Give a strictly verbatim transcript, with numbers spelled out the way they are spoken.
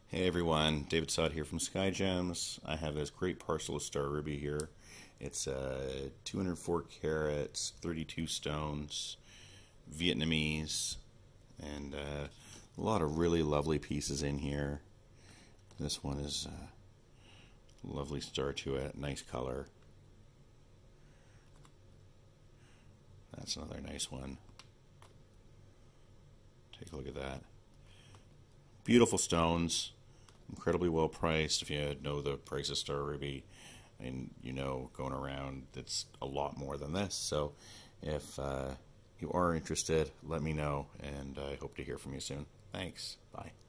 Hey everyone, David Sod here from Skyjems. I have this great parcel of star ruby here. It's uh, two hundred four carats, thirty-two stones, Vietnamese, and uh, a lot of really lovely pieces in here. This one is uh, lovely star to it, nice color. That's another nice one. Take a look at that. Beautiful stones. Incredibly well priced. If you know the price of star ruby, and you know going around, it's a lot more than this. So if uh, you are interested, let me know, and I hope to hear from you soon. Thanks. Bye.